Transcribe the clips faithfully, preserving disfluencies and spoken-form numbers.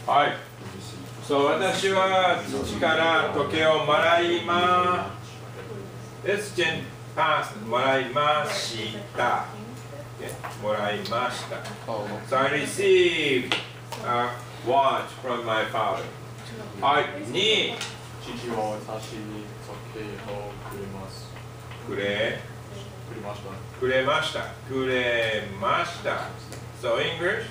はい。そう、私は父から時計をもらいま、Let's change past もらいました。Okay. もらいました。So I received a watch from my father. はい。に、 父は私に時計をくれます。 くれ、 くれました。 くれました。くれました。So English?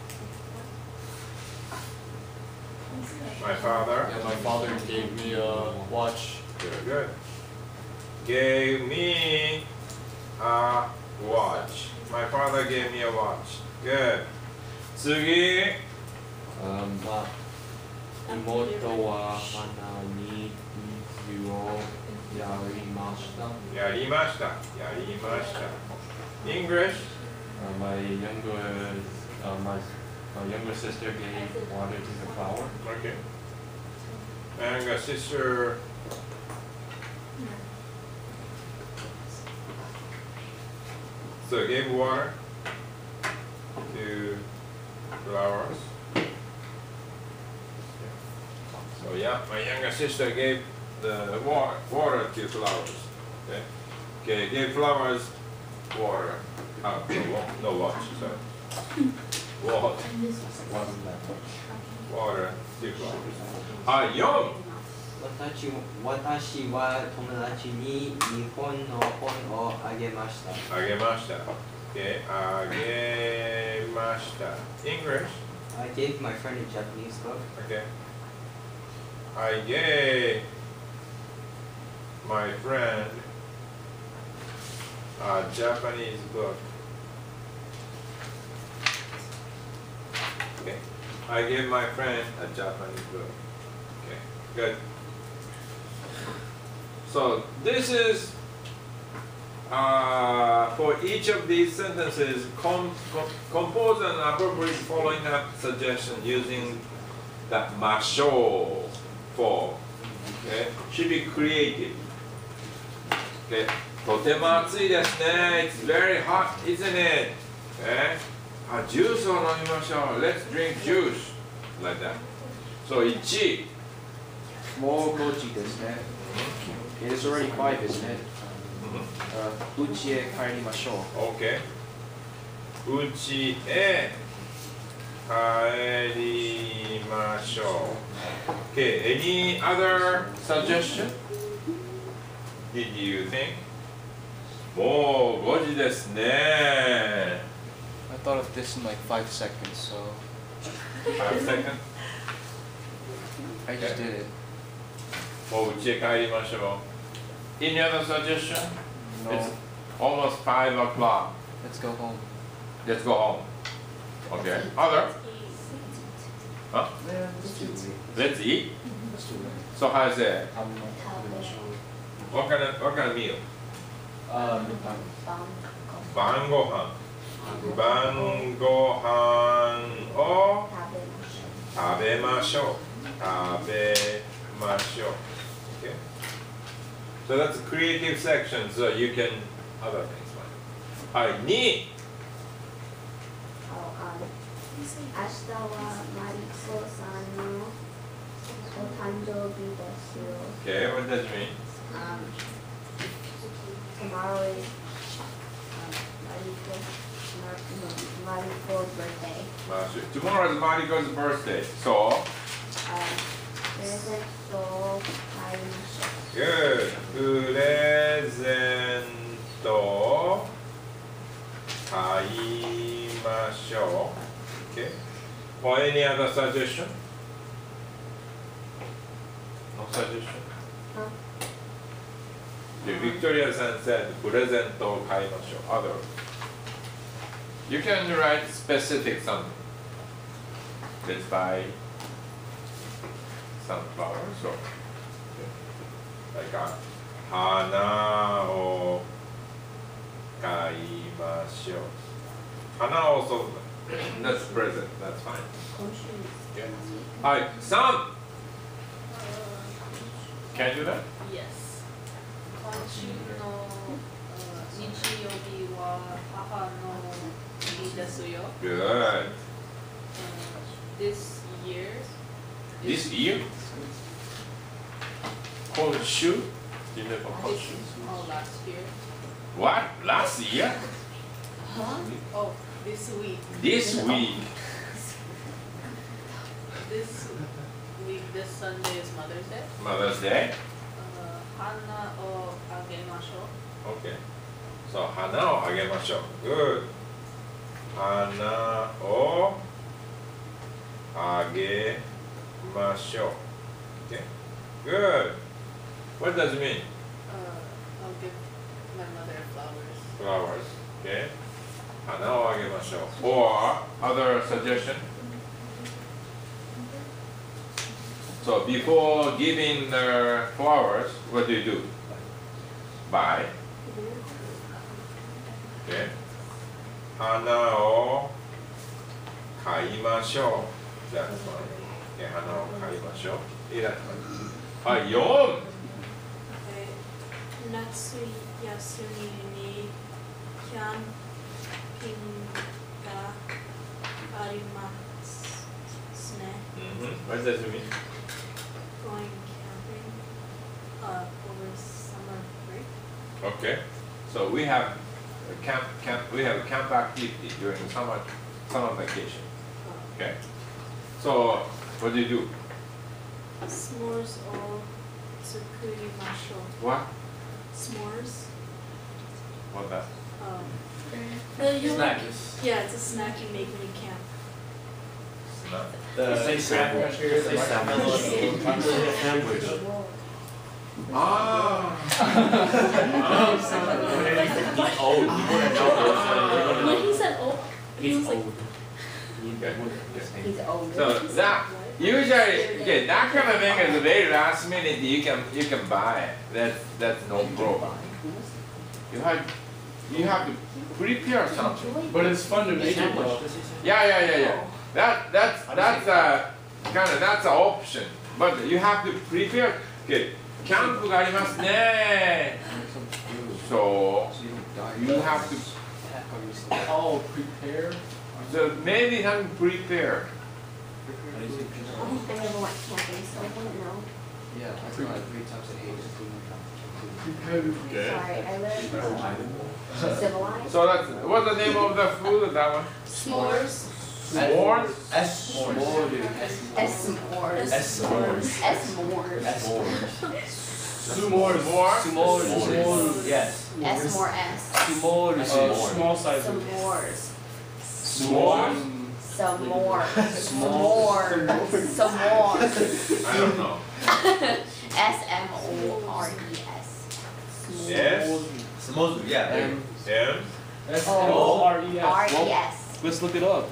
My father. Yeah, my father gave me a watch. Good, good. Gave me a watch. My father gave me a watch. Good. 次。 Um, まあ、妹は花に水をやりました。 やりました。やりました。English? Uh, my younger, uh, my, my younger sister gave water to the flower. Okay. And a sister. So gave water to flowers. So yeah, my younger sister gave the water, water to flowers. Okay, okay, gave flowers water. Oh, no, no watch. Sorry. Water. Water to flowers. Ah, young. 私私は友達に日本の本をあげました。 あげました。Okay, あげました。English. I gave my friend a Japanese book. Okay. I gave my friend a Japanese book. Okay. I gave my friend a Japanese book. Okay. Good. So this is uh, for each of these sentences, com com compose an appropriate following up suggestion using that masho form. Okay, should be creative. Okay, とても暑いですね。It's very hot, isn't it? Okay, あ、ジュースを飲みましょう。Let's drink juice. Like that. So いち. もうごじですね。It is already five, isn't it? うちへ帰りましょう。 Okay. うちへ帰りましょう。Okay. Any other suggestion? Did you think? もうごじですね。 I thought of this in like five seconds, so Five seconds. I just did it. もう家へ帰りましょう。Any other suggestion? No. It's almost five o'clock. Let's go home. Let's go home. Okay. Other? Huh? Let's eat. So how is it? What kind of what kind of meal? Um, 晩ご飯。晩ご飯を食べましょう。食べましょう。Okay. So that's a creative section, so you can other things. はい、に。 明日はマリコさんのお誕生日ですよ。 Okay, what does it mean? Um, tomorrow is um, Mariko's, Mar Mariko's birthday. Tomorrow is Mariko's birthday, so? Um, presentを買いましょう。 Good. プレゼントを買いましょう。Okay. Or any other suggestion? No suggestion? Huh? Okay, Victoria san said, プレゼントを買いましょう。Other. You can write specific something. Let's buy some flowers or okay. Like a 花を買いましょう。花をそう。That's present. That's fine. Okay. Hi, Sam. Can you do that? Yes. 今週の日曜日は母の日ですよ。 Good. This years. This year? Konshu? Do you know about konshu? Oh, last year. What? Last year? Huh? Oh, this week. This week? This week, this Sunday is Mother's Day. Mother's Day? Uh, Hana o agemasho. Okay. So, hana o agemashou. Good. Hana o agemashou. Okay. Good. What does it mean? Uh, I'll give my mother flowers. Flowers. Okay. Hana o agemashou. Or other suggestion? So before giving the flowers, what do you do? Buy. Okay. Hana o kaimashou. That's fine. Okay, hana o kaimashou. Yeah, that's fine. Ah, yon. Okay. 夏休みにキャンピングがありますね。 Mm-hmm. What does it mean? Going camping uh, over summer break. Okay. So we have a camp, camp. We have a camp activity during summer, summer vacation. Okay. So what do you do? S'mores or tsukurimasho. What? S'mores. What that? Um, the, you Snack. Like, yeah, it's a snack you make when you camp. No. The crackers, the marshmallows, the sandwich. Ah. Old. When he said oh, he was like, Okay. He's older. So that usually, okay, that kind of thing is very last minute. You can you can buy it. That's that's no problem. You have you have to prepare something. But it's fun to make it though. Yeah, yeah, yeah, yeah. That that's that's a kind of that's an option. But you have to prepare. Okay, キャンプがありますね。So you have to. Oh, prepare. So maybe have to prepare. I never went camping, so I wouldn't know. Yeah, I saw it three times a day. Prepare. Okay. Sorry, I live civilized. So that's what's the name of the food? That one. s'mores. S'mores. S more, dude. S s'mores. S s'mores. S s'mores. S'mores. S'mores. S'mores. Yes. S more S. S'mores. Uh, small size. S'mores. S'mores. Some more. S'mores. Some more. I don't know. S M O R E S. Yes. S'mores. Yeah. M. M. S Oh. M O R E R S. E S. Let's look it up.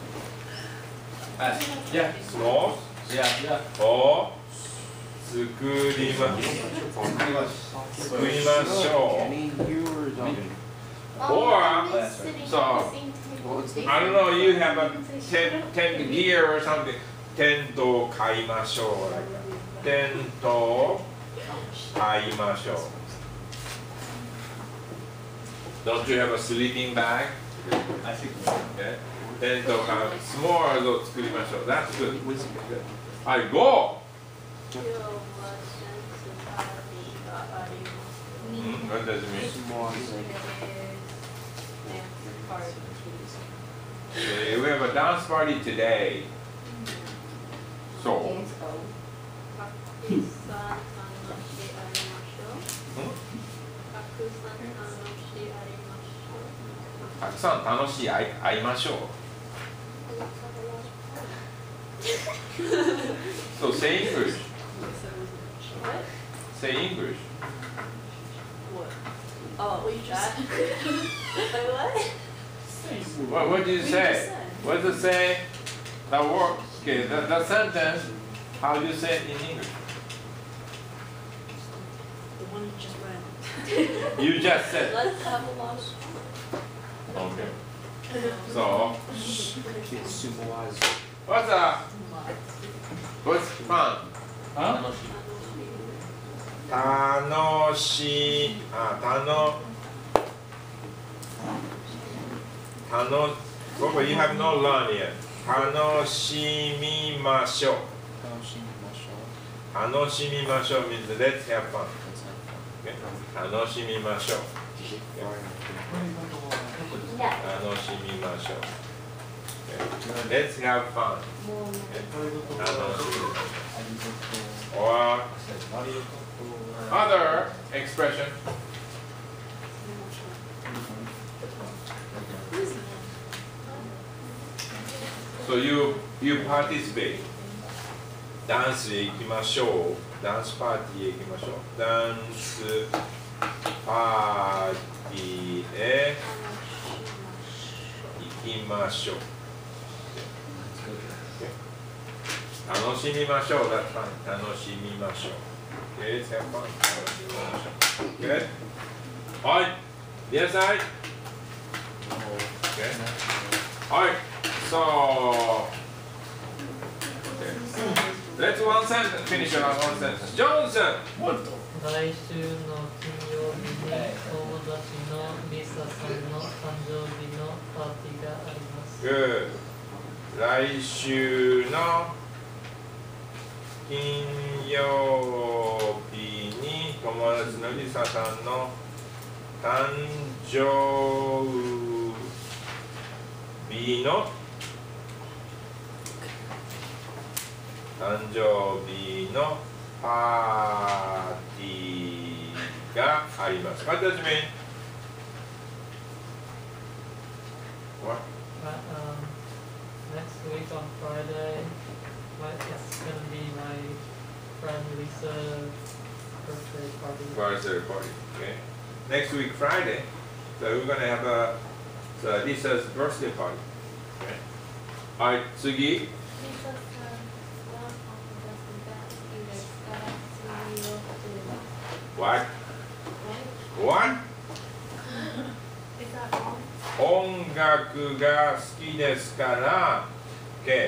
S. Yeah. S'mores. Yeah. Yeah. を作りま作りましょ Kenny, you were done. Or, they're sitting so, at the same table. う。I don't know. You have a tent tent gear or something. テントを買いましょう。Like that. テントを買いましょう。Don't you have a sleeping bag? I think. Okay. テントを買う。S'mores を作りましょう。That's good. I go. 今日はセンスパーティーがあります。 Hmm, what does it mean? Okay, we have a dance party today. So, Dance O. たくさん楽しありましょう。たくさん楽しありましょう。 たくさん楽しい会い会いましょう。So say English. What? Say English. What? Oh, that? Wait, what? What, what did you What say? did you say? What does it say? That word. Okay, that, that sentence. How do you say it in English? The one you just read. You just said. Let's have a lot of Okay. So, Sumoize. what's uh, what's fun? Huh? 楽しい。あ、たの。たの。Bobo, you have not learned yet. 楽しみましょう。 楽しみましょう。 楽しみましょう means let's have fun. Let's have fun. Okay? 楽しみましょう。 Yeah. 楽しみましょう。Okay? Let's have fun. もう Okay? 楽しみましょう。Or other expression. So you you participate. ダンスへ行きましょう。ダンスパーティーへ行きましょう。ダンスパーティーへ行きましょう。楽しみましょう。That's fine. 楽しみましょう。Okay, let's have fun. 楽しみましょう。Okay? はい。皆さん。Okay. Alright. So. Okay. Let's one sentence. Finish our one sentence. Johnson. 来週の金曜日に友達のリサさんの誕生日のパーティーがあります。 Good. 来週の金曜日に友達のリサさんの誕生日の誕生日のパーティーがあります。What does it mean? What? But, um, next week on Friday, my, it's gonna be my friend Lisa's birthday party. Birthday party. Okay. Next week Friday, so we're gonna have a so Lisa's birthday party. Okay. Alright, 次。What? What? Is that wrong? 音楽が好きですから、okay.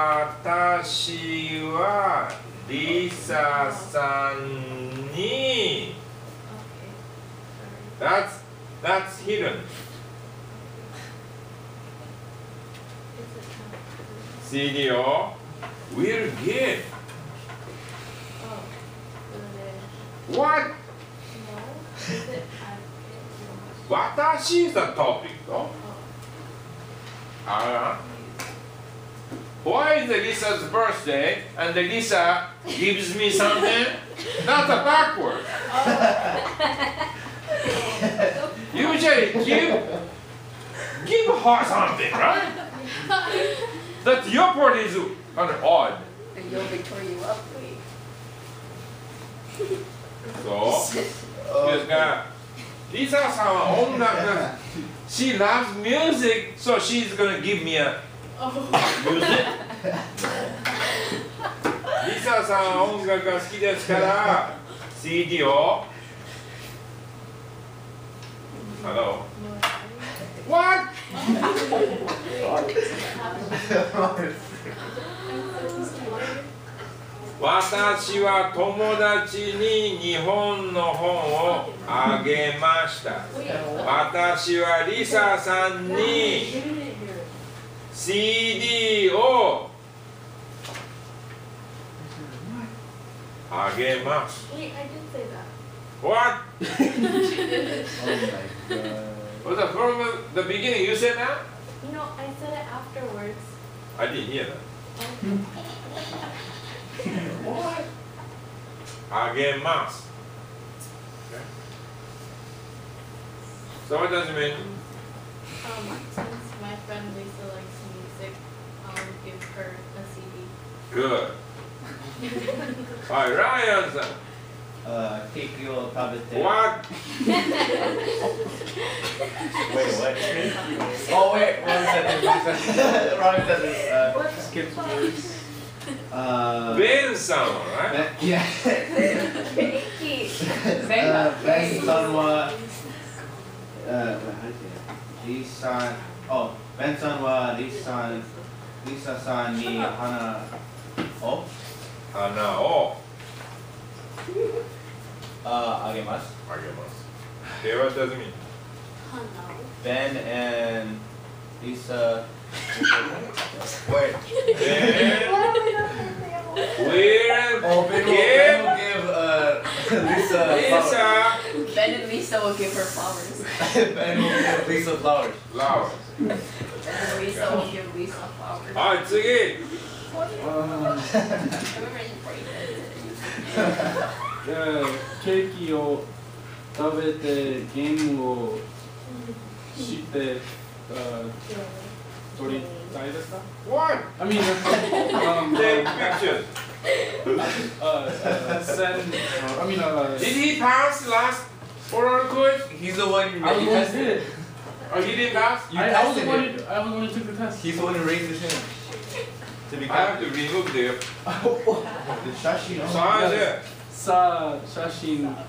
私はリサさんに Okay. That's that's hidden. Is it not? シーディー を will give. Oh. Is it? What? No. Is it? I, 私 is the topic. No? oh. Uh, why is the Lisa's birthday and the Lisa gives me something? That's a backward. Usually give give her something, right? That your part is kind of odd. And you'll Victoria you up. So, ですが、リサさんは音楽が She loves music, so she's gonna give me a music. リサさんは音楽が好きですから シーディー を Hello? What? 私は友達に日本の本をあげました。私はリサさんに シーディー をあげます。 Wait, I did say that. What? Oh my god. Was that from the beginning? You said that? No, I said it afterwards. I didn't hear that. What? あげます。Okay. So what does it mean? Um, since my friend Lisa likes music, I'll give her a C D. Good. Alright, Ryan さん。 Uh, ケーキを食べて。 What? Wait, what? Oh, wait, one second, one second. Wrong sentence. Uh, skip words. Uh, ベンさんはね。 Ben- yeah. uh, Ben さんは、uh, how do you say that? リサ、oh, Ben さんはリサ、リサさんに花を、 花を uh, あげます。 あげます。Okay, what does it mean? Ben and Lisa Wait. Then Why are we not saying we'll Oh, Ben will, give Ben will give uh, Lisa flowers. Lisa Ben and Lisa will give her flowers. Ben will give Lisa flowers. flowers. Ben and Lisa will give Lisa flowers. はい、次。 Um, Remember in break じゃあケーキを食べてゲームをして撮りたいですか What? I mean, um, Take uh, pictures. uh, uh, send, I mean, uh, Did he pass last oral quiz? He's the one you, I was you the one who tested. did it. Oh, he didn't pass? You I, I was the tested one it. who, I was the one who took the test. He's the one who raised his hand. To be I have counted. to remove the The shashi. size. さあ、写真、um,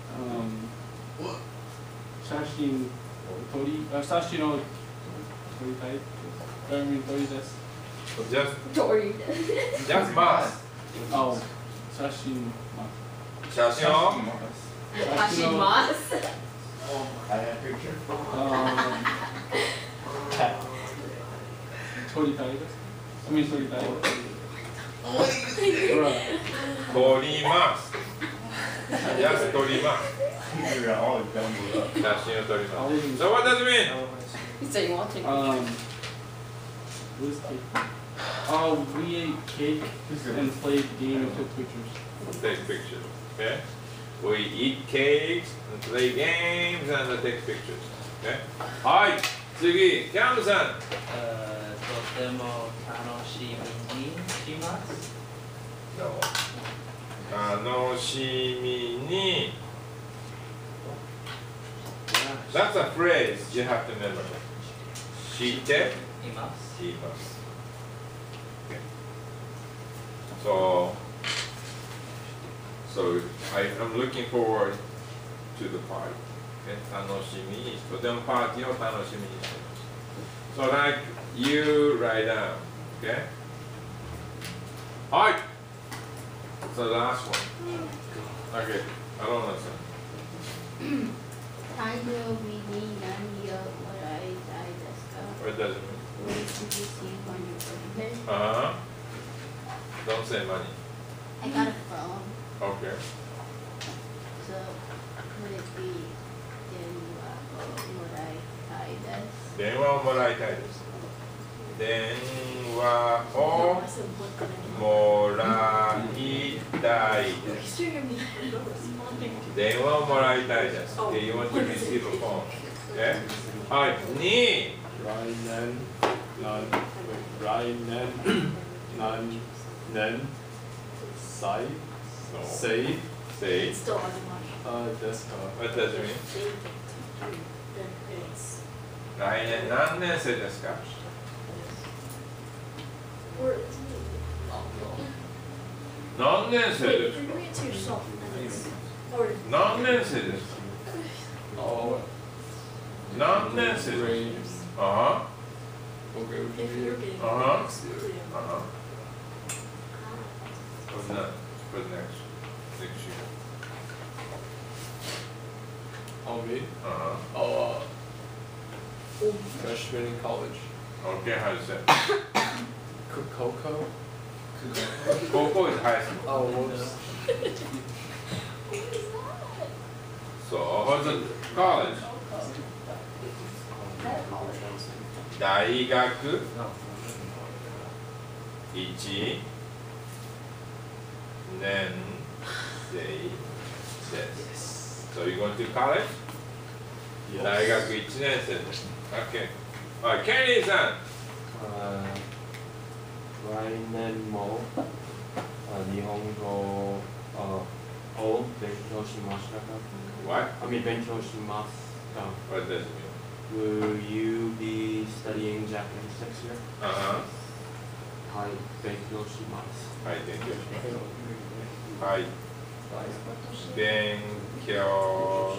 写真撮り、あ、写真を撮りたい。I mean, 撮りです。 Just, Dory. just mask. あ、写真、ま写真をあ、写真を、 Hashimas. I have a picture. あー、撮りたいです。I mean, 撮りたい。ほら、 撮ります。Just 撮ります。 You're all jumbled up. 写真を撮りま I す。 wasn't. So what does it mean? He said you want to take Um, pictures. what is cake? Oh, we ate cake and played game and took pictures. Take pictures. Okay? We eat cakes and play games and take pictures. Okay? はい、次、キャンプさん。 えーとても楽しみにします。 楽しみに。That's a phrase you have to remember. しています。 います。Okay. So, so I, I'm looking forward to the party. Okay? 楽しみに、とてもパーティーを楽しみにしています。So like you write down, okay? はい。So the last one. Okay, I don't know. 誕生日に何をもらいたいですか What does it mean? What did you receive on your birthday? Uh huh. Don't say money. I got a phone, Okay. so could it be 電話をもらいたいです。 電話をもらいたいです。電話をもらいたいです。電話をもらいたいです。Okay, you want to receive a phone. Okay? はい。に、 来年、なん、来年、何年、歳、歳、 say, Still on the watch. あ、ですか。 what does it mean? Then it's 来年何年生ですか or it's 何年生 wait, で if す you're か doing it to yourself, then it's or 何年生ですかあ、 何年生ですかあ Okay, if you're getting Uh-huh. next to them. あ、ああ。What's that? What's next? Next year. oh me? Uh-huh. Oh, uh, freshman in college. Okay, how to say? Coco? Coco is high school. Oh, whoops. So, what's it? College? 大学一年生です。So you going to college? 大学一年生です。Okay. はい、ケニーさん。 あ来年もあ日本語あを勉強しましたか What? I mean 勉強しますか What does it mean? Will you be studying Japanese next year? Uh-huh. はい、勉強します。 はい、勉強します。はい。勉強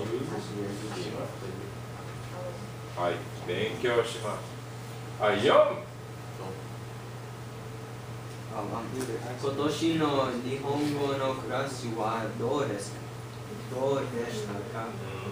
はい、勉強します。はい、よん。 今年の日本語のクラスはどうですかどうでした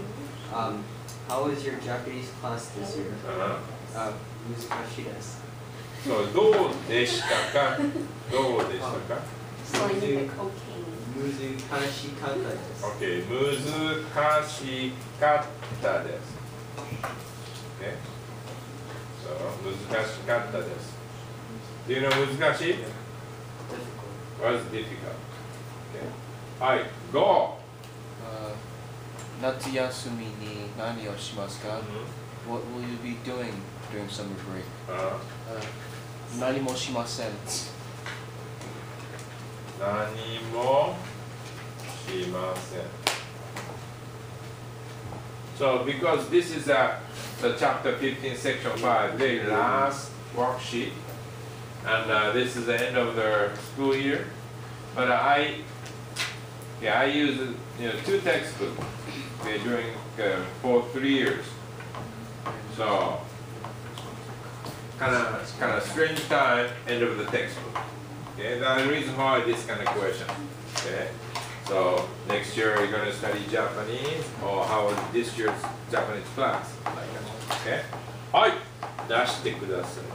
か、um, How was your Japanese class this year? Uh-huh. あ、難しいです。 そう、どうでしたかどうでしたか Sling the cocaine. 難しかったです。 ?OK、難しかったです。Okay? So, 難しかったです。Do you know 難しい ?was difficult. Okay. はい、Go! あ夏休みに何をしますか What will you be doing during summer break? ああ何もしません。 何もしません。So, because this is a, the chapter fifteen, section five, the last worksheet, and uh, this is the end of the school year, but I, yeah, I use you know two textbooks okay, during uh, for three years. So, kind of kind of strange time, end of the textbook. Okay, that's the reason why this kind of question. Okay, so next year you're going to study Japanese, or how is this year's Japanese class? Like that. Okay, はい、出してください。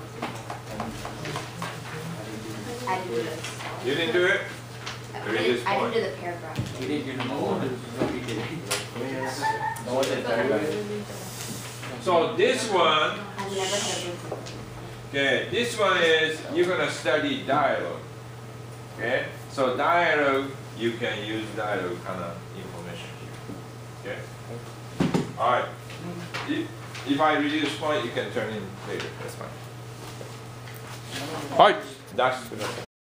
I didn't do this. You didn't do it? I Read this didn't, I point. didn't do the paragraph. You didn't do no one. No, you didn't. No one did that. So this one, I've never heard of okay, this one is you're going to study dialogue. Okay, so dialogue, you can use dialogue kind of information here. Okay, all right. If, if I reduce point, you can turn in later. That's fine. はい、出してください。